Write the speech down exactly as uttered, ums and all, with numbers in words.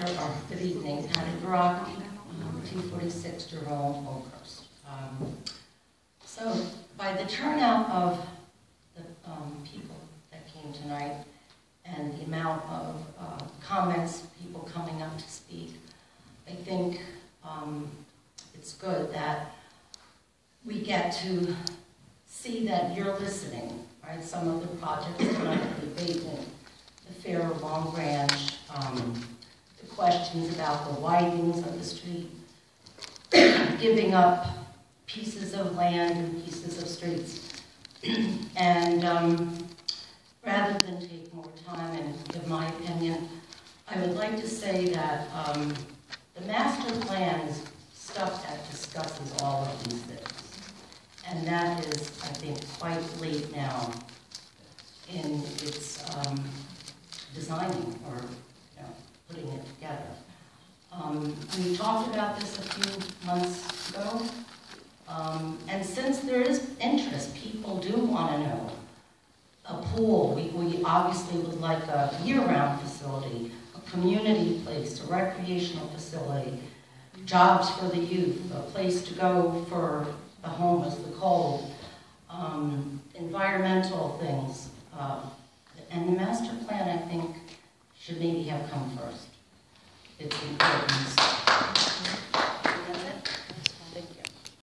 or good evening, Patty Verrochi, um, two forty-six Jerome Oakhurst. Um, so, by the turnout of the um, people that came tonight and the amount of uh, comments, people coming up to speak, I think um, it's good that we get to see that you're listening, right? Some of the projects tonight, the abatement, the Fair of Long Branch, um, the questions about the widenings of the street, giving up pieces of land and pieces of streets. And um, rather than take more time and give my opinion, I would like to say that um, the master plan is stuff that discusses all of these things. And that is, I think, quite late now in its um, designing or you know, putting it together. Um, we talked about this a few months ago, um, and since there is interest, people do want to know. A pool, we, we obviously would like a year-round facility, a community place, a recreational facility, jobs for the youth, a place to go for the homeless, the cold, um, environmental things. Uh, and the master plan, I think, should maybe have come first. It's important.